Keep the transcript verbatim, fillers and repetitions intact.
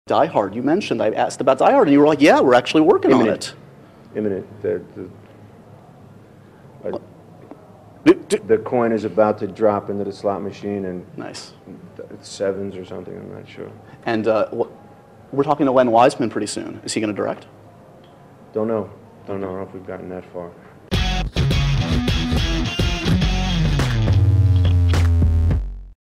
Die Hard, you mentioned, I asked about Die Hard, and you were like, yeah, we're actually working Imminent. on it. Imminent. The, the, uh, Do- do- the coin is about to drop into the slot machine, and Nice. it's sevens or something, I'm not sure. And uh, wh- we're talking to Len Wiseman pretty soon. Is he going to direct? Don't know. Don't know. I don't know if we've gotten that far.